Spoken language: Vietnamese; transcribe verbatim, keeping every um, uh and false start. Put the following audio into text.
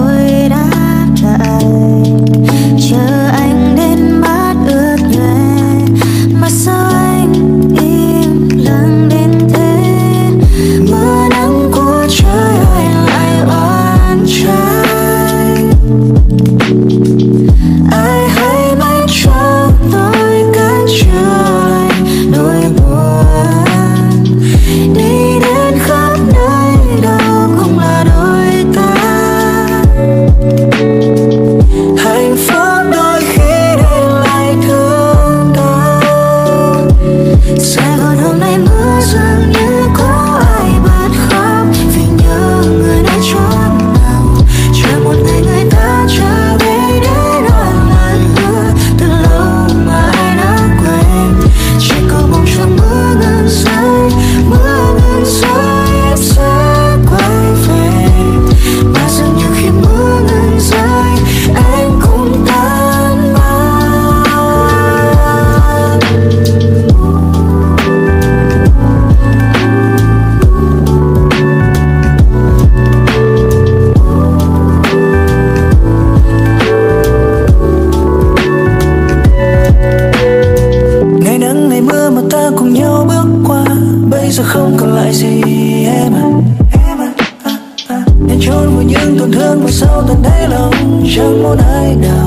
tôi đáp lại, chờ anh đến mắt ướt nhòe. Mà sao anh im lặng đến thế? Mưa nắng của trời anh lại oan trái. Ai hãy mãi cho tôi cách trở lại nỗi buồn, đi đến khắp nơi đâu cũng là đôi ta. Hạnh phúc đôi khi để lại thương đau. Sài Gòn hôm nay mưa dường như có ai bật khóc vì nhớ người đã chót nào. Chờ một ngày người ta trở về để nói lời hứa từ lâu mà ai đã quên. Chỉ cầu mong cho mưa ngừng rơi, mưa ngừng rơi em sẽ quay về. Mà dường như khi mưa ngừng rơi anh cũng tan mất. Ngày nắng ngày mưa mà ta cùng nhau bước qua, bây giờ không còn lại gì em à, em à, à, à. Em trốn vào những tổn thương mà sâu tận đáy lòng, chẳng muốn ai nào